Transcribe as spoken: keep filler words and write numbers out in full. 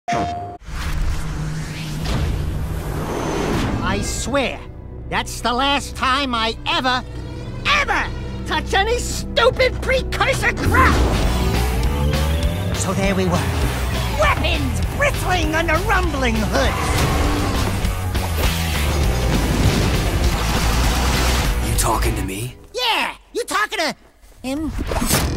I swear, that's the last time I ever, ever touch any stupid precursor crap! So there we were. Weapons bristling under rumbling hoods. You talking to me? Yeah, you talking to him?